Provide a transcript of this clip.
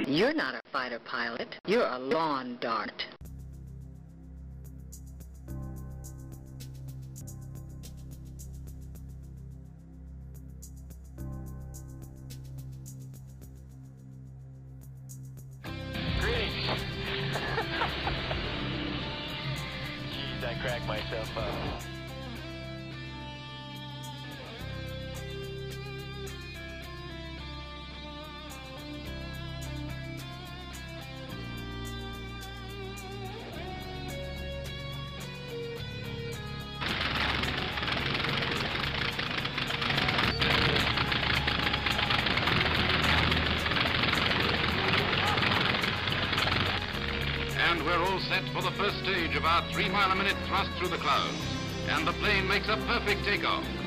You're not a fighter pilot. You're a lawn dart. Jeez, I cracked myself up. And we're all set for the first stage of our 3-mile-a-minute thrust through the clouds. And the plane makes a perfect takeoff.